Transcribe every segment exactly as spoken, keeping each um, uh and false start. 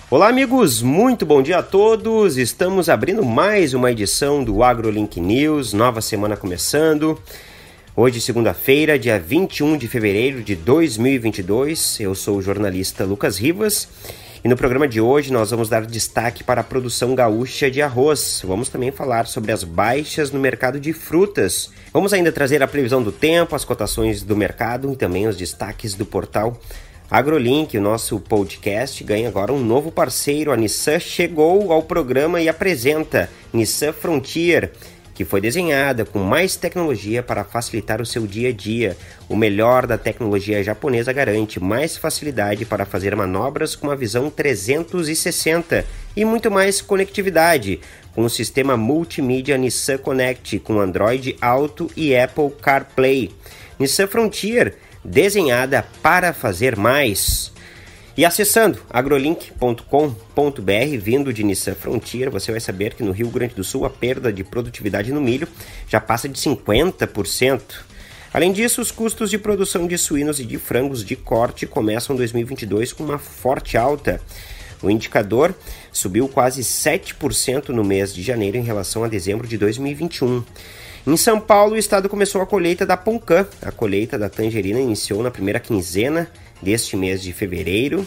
Olá amigos, muito bom dia a todos, estamos abrindo mais uma edição do AgroLink News, nova semana começando. Hoje segunda-feira, dia vinte e um de fevereiro de dois mil e vinte e dois, eu sou o jornalista Lucas Rivas e no programa de hoje nós vamos dar destaque para a produção gaúcha de arroz. Vamos também falar sobre as baixas no mercado de frutas. Vamos ainda trazer a previsão do tempo, as cotações do mercado e também os destaques do portal AgroLink. O nosso podcast ganha agora um novo parceiro. A Nissan chegou ao programa e apresenta Nissan Frontier, que foi desenhada com mais tecnologia para facilitar o seu dia a dia. O melhor da tecnologia japonesa garante mais facilidade para fazer manobras com uma visão trezentos e sessenta e muito mais conectividade, com o sistema multimídia Nissan Connect com Android Auto e Apple CarPlay. Nissan Frontier, desenhada para fazer mais. E acessando agrolink ponto com ponto b r, vindo de Nissan Frontier, você vai saber que no Rio Grande do Sul a perda de produtividade no milho já passa de cinquenta por cento. Além disso, os custos de produção de suínos e de frangos de corte começam dois mil e vinte e dois com uma forte alta. O indicador subiu quase sete por cento no mês de janeiro em relação a dezembro de dois mil e vinte e um. Em São Paulo, o estado começou a colheita da Poncã. A colheita da tangerina iniciou na primeira quinzena deste mês de fevereiro.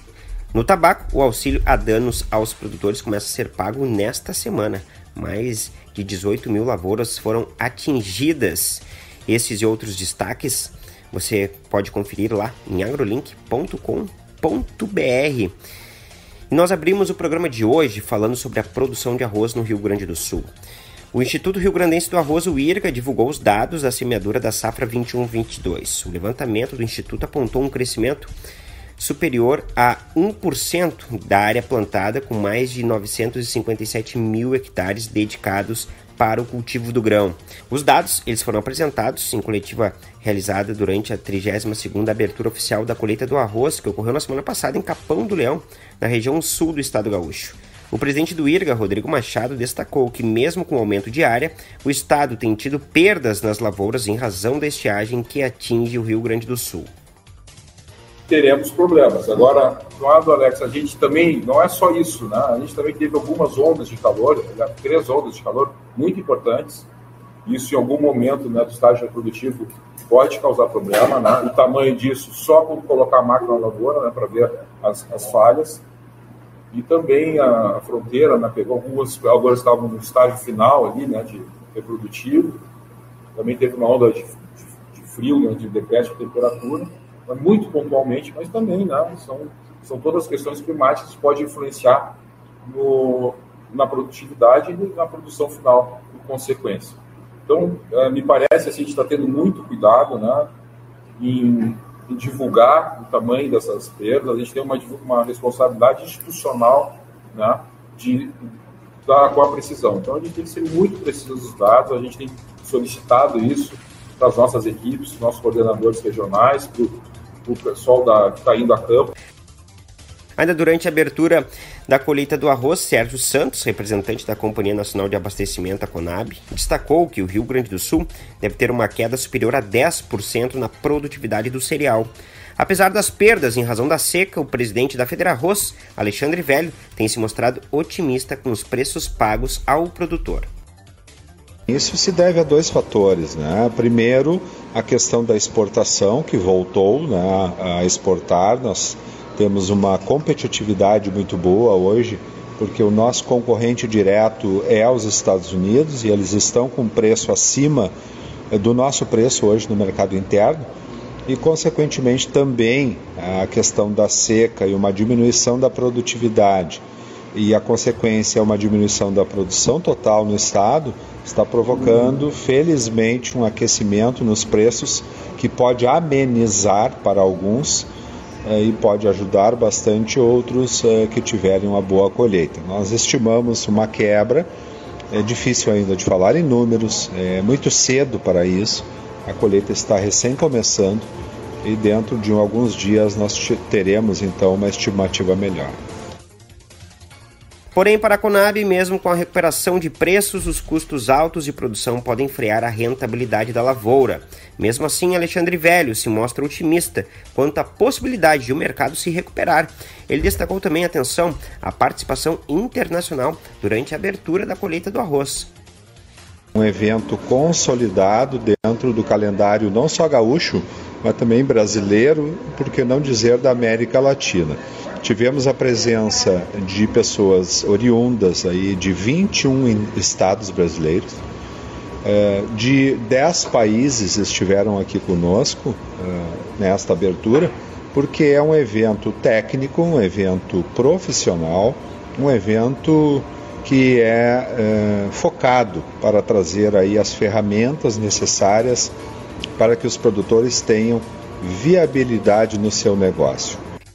No tabaco, o auxílio a danos aos produtores começa a ser pago nesta semana. Mais de dezoito mil lavouras foram atingidas. Esses e outros destaques você pode conferir lá em agrolink ponto com ponto b r. E nós abrimos o programa de hoje falando sobre a produção de arroz no Rio Grande do Sul. O Instituto Rio Grandense do Arroz, o I R G A, divulgou os dados da semeadura da safra vinte e um vinte e dois. O levantamento do Instituto apontou um crescimento superior a um por cento da área plantada, com mais de novecentos e cinquenta e sete mil hectares dedicados para o cultivo do grão. Os dados eles foram apresentados em coletiva realizada durante a trigésima segunda abertura oficial da colheita do arroz, que ocorreu na semana passada em Capão do Leão, na região sul do estado gaúcho. O presidente do I R G A, Rodrigo Machado, destacou que mesmo com o aumento de área, o estado tem tido perdas nas lavouras em razão da estiagem que atinge o Rio Grande do Sul. Teremos problemas. Agora, do lado, Alex, a gente também, não é só isso, né? A gente também teve algumas ondas de calor, três ondas de calor muito importantes. Isso, em algum momento, né, do estágio reprodutivo, pode causar problema, né? O tamanho disso, só quando colocar a máquina na lavoura, né, para ver as, as falhas. E também a, a fronteira, né, pegou algumas, agora estavam no estágio final ali, né, de reprodutivo. Também teve uma onda de, de, de frio, né, de decréscimo de temperatura, muito pontualmente, mas também, né, são, são todas questões climáticas que podem influenciar no, na produtividade e na produção final, por consequência. Então, é, me parece assim, a gente está tendo muito cuidado, né, em em divulgar o tamanho dessas perdas. A gente tem uma, uma responsabilidade institucional, né, de dar com a precisão. Então, a gente tem que ser muito preciso dos dados, a gente tem solicitado isso para as nossas equipes, nossos coordenadores regionais, para o pessoal da, que está indo a campo. Ainda durante a abertura da colheita do arroz, Sérgio Santos, representante da Companhia Nacional de Abastecimento, a Conab, destacou que o Rio Grande do Sul deve ter uma queda superior a dez por cento na produtividade do cereal. Apesar das perdas em razão da seca, o presidente da Federarroz, Alexandre Velho, tem se mostrado otimista com os preços pagos ao produtor. Isso se deve a dois fatores, né? Primeiro, a questão da exportação, que voltou, né, a exportar. Nós temos uma competitividade muito boa hoje, porque o nosso concorrente direto é os Estados Unidos e eles estão com preço acima do nosso preço hoje no mercado interno e, consequentemente, também a questão da seca e uma diminuição da produtividade e a consequência é uma diminuição da produção total no estado, está provocando, felizmente, um aquecimento nos preços que pode amenizar para alguns e pode ajudar bastante outros que tiverem uma boa colheita. Nós estimamos uma quebra, é difícil ainda de falar em números, é muito cedo para isso, a colheita está recém começando e dentro de alguns dias nós teremos então uma estimativa melhor. Porém, para a Conab, mesmo com a recuperação de preços, os custos altos de produção podem frear a rentabilidade da lavoura. Mesmo assim, Alexandre Velho se mostra otimista quanto à possibilidade de o mercado se recuperar. Ele destacou também, atenção, a participação internacional durante a abertura da colheita do arroz. Um evento consolidado dentro do calendário não só gaúcho, mas também brasileiro, por que não dizer da América Latina. Tivemos a presença de pessoas oriundas aí de vinte e um estados brasileiros, de dez países estiveram aqui conosco nesta abertura, porque é um evento técnico, um evento profissional, um evento que é, é focado para trazer aí as ferramentas necessárias para que os produtores tenham viabilidade no seu negócio.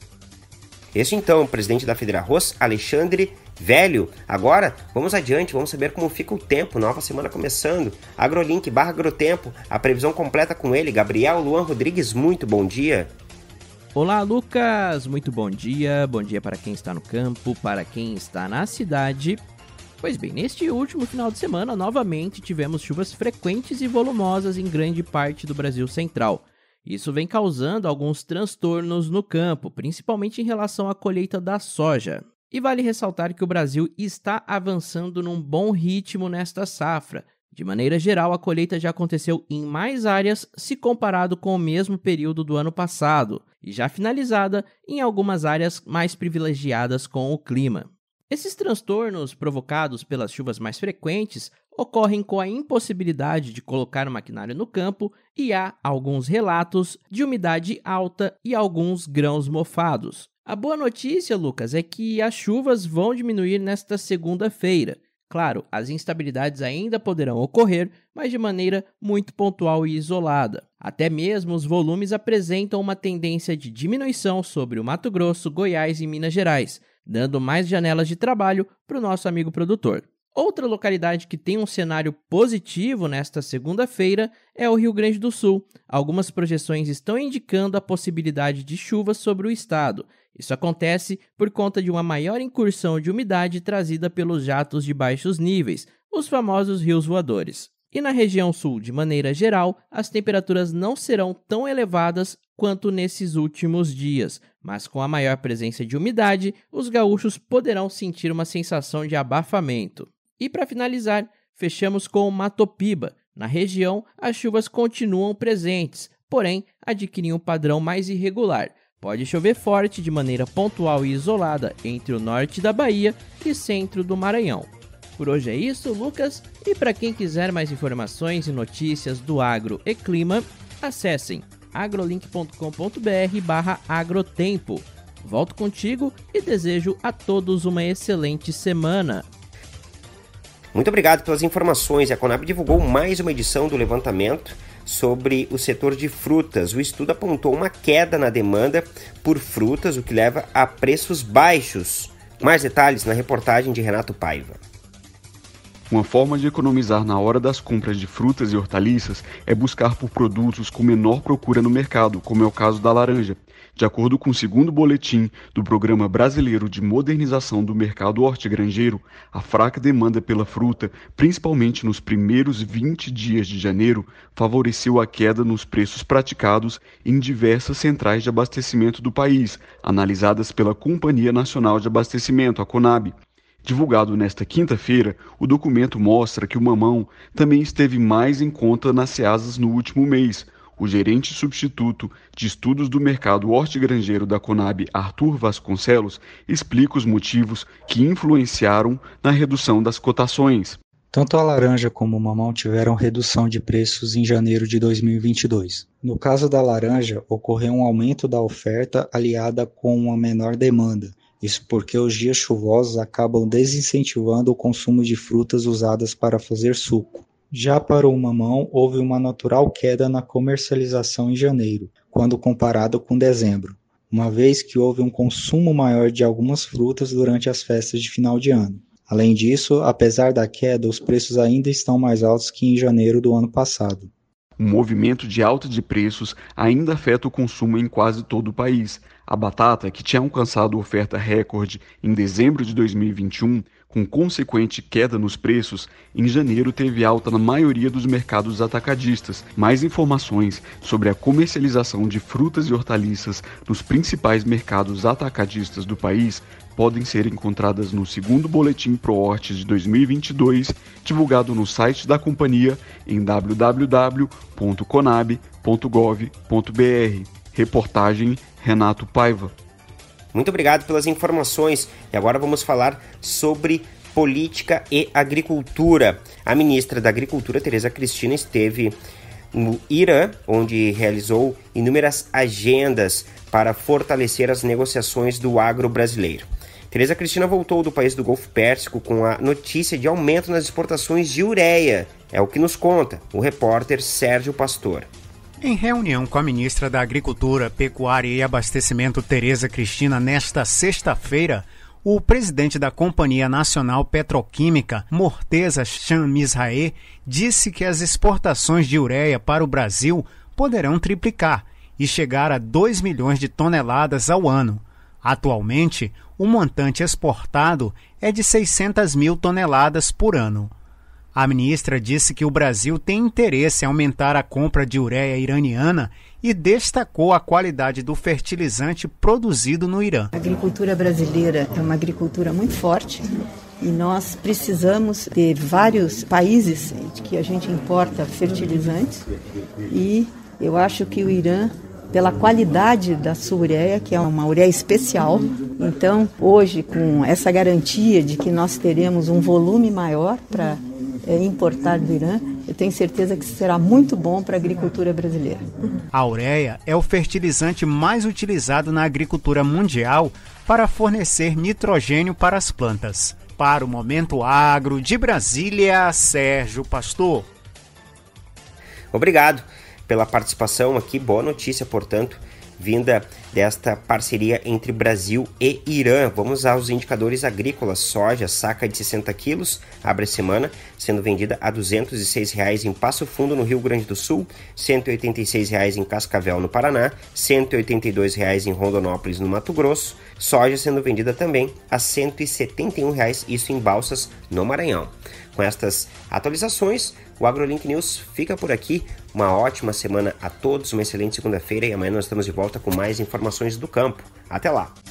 Este então, o presidente da Fedearroz, Alexandre Velho. Agora, vamos adiante, vamos saber como fica o tempo, nova semana começando. AgroLink barra Agrotempo, a previsão completa com ele, Gabriel Luan Rodrigues, muito bom dia. Olá, Lucas, muito bom dia, bom dia para quem está no campo, para quem está na cidade. Pois bem, neste último final de semana, novamente tivemos chuvas frequentes e volumosas em grande parte do Brasil Central. Isso vem causando alguns transtornos no campo, principalmente em relação à colheita da soja. E vale ressaltar que o Brasil está avançando num bom ritmo nesta safra. De maneira geral, a colheita já aconteceu em mais áreas se comparado com o mesmo período do ano passado, e já finalizada em algumas áreas mais privilegiadas com o clima. Esses transtornos provocados pelas chuvas mais frequentes ocorrem com a impossibilidade de colocar o maquinário no campo e há alguns relatos de umidade alta e alguns grãos mofados. A boa notícia, Lucas, é que as chuvas vão diminuir nesta segunda-feira. Claro, as instabilidades ainda poderão ocorrer, mas de maneira muito pontual e isolada. Até mesmo os volumes apresentam uma tendência de diminuição sobre o Mato Grosso, Goiás e Minas Gerais, dando mais janelas de trabalho para o nosso amigo produtor. Outra localidade que tem um cenário positivo nesta segunda-feira é o Rio Grande do Sul. Algumas projeções estão indicando a possibilidade de chuvas sobre o estado. Isso acontece por conta de uma maior incursão de umidade trazida pelos jatos de baixos níveis, os famosos rios voadores. E na região sul, de maneira geral, as temperaturas não serão tão elevadas quanto nesses últimos dias, mas com a maior presença de umidade, os gaúchos poderão sentir uma sensação de abafamento. E para finalizar, fechamos com o Mato Piba. Na região, as chuvas continuam presentes, porém adquirem um padrão mais irregular. Pode chover forte de maneira pontual e isolada entre o norte da Bahia e centro do Maranhão. Por hoje é isso, Lucas, e para quem quiser mais informações e notícias do agro e clima, acessem agrolink ponto com ponto br barra agrotempo. Volto contigo e desejo a todos uma excelente semana. Muito obrigado pelas informações. A Conab divulgou mais uma edição do levantamento sobre o setor de frutas. O estudo apontou uma queda na demanda por frutas, o que leva a preços baixos. Mais detalhes na reportagem de Renato Paiva. Uma forma de economizar na hora das compras de frutas e hortaliças é buscar por produtos com menor procura no mercado, como é o caso da laranja. De acordo com o segundo boletim do Programa Brasileiro de Modernização do Mercado Hortigranjeiro, a fraca demanda pela fruta, principalmente nos primeiros vinte dias de janeiro, favoreceu a queda nos preços praticados em diversas centrais de abastecimento do país, analisadas pela Companhia Nacional de Abastecimento, a Conab. Divulgado nesta quinta-feira, o documento mostra que o mamão também esteve mais em conta nas ceasas no último mês. O gerente substituto de estudos do mercado hortigranjeiro da Conab, Arthur Vasconcelos, explica os motivos que influenciaram na redução das cotações. Tanto a laranja como o mamão tiveram redução de preços em janeiro de dois mil e vinte e dois. No caso da laranja, ocorreu um aumento da oferta aliada com uma menor demanda. Isso porque os dias chuvosos acabam desincentivando o consumo de frutas usadas para fazer suco. Já para o mamão, houve uma natural queda na comercialização em janeiro, quando comparado com dezembro, uma vez que houve um consumo maior de algumas frutas durante as festas de final de ano. Além disso, apesar da queda, os preços ainda estão mais altos que em janeiro do ano passado. O movimento de alta de preços ainda afeta o consumo em quase todo o país. A batata, que tinha alcançado oferta recorde em dezembro de dois mil e vinte e um, com consequente queda nos preços, em janeiro teve alta na maioria dos mercados atacadistas. Mais informações sobre a comercialização de frutas e hortaliças nos principais mercados atacadistas do país podem ser encontradas no segundo Boletim ProHortes de dois mil e vinte e dois, divulgado no site da companhia em w w w ponto conab ponto gov ponto b r. Reportagem Renato Paiva. Muito obrigado pelas informações. E agora vamos falar sobre política e agricultura. A ministra da Agricultura, Tereza Cristina, esteve no Irã, onde realizou inúmeras agendas para fortalecer as negociações do agro brasileiro. Tereza Cristina voltou do país do Golfo Pérsico com a notícia de aumento nas exportações de ureia. É o que nos conta o repórter Sérgio Pastor. Em reunião com a ministra da Agricultura, Pecuária e Abastecimento, Tereza Cristina, nesta sexta-feira, o presidente da Companhia Nacional Petroquímica, Morteza Shamizrae, disse que as exportações de ureia para o Brasil poderão triplicar e chegar a dois milhões de toneladas ao ano. Atualmente, o montante exportado é de seiscentas mil toneladas por ano. A ministra disse que o Brasil tem interesse em aumentar a compra de ureia iraniana e destacou a qualidade do fertilizante produzido no Irã. A agricultura brasileira é uma agricultura muito forte e nós precisamos de vários países que a gente importa fertilizantes e eu acho que o Irã, pela qualidade da sua ureia, que é uma ureia especial. Então, hoje, com essa garantia de que nós teremos um volume maior para é, importar do Irã, eu tenho certeza que será muito bom para a agricultura brasileira. A ureia é o fertilizante mais utilizado na agricultura mundial para fornecer nitrogênio para as plantas. Para o Momento Agro, de Brasília, Sérgio Pastor. Obrigado pela participação aqui, boa notícia, portanto, vinda desta parceria entre Brasil e Irã. Vamos aos indicadores agrícolas. Soja, saca de sessenta quilos, abre a semana, sendo vendida a duzentos e seis reais em Passo Fundo, no Rio Grande do Sul, cento e oitenta e seis reais em Cascavel, no Paraná, cento e oitenta e dois reais em Rondonópolis, no Mato Grosso. Soja sendo vendida também a cento e setenta e um reais, isso em Balsas, no Maranhão. Com estas atualizações, o AgroLink News fica por aqui. Uma ótima semana a todos, uma excelente segunda-feira e amanhã nós estamos de volta com mais informações do campo. Até lá!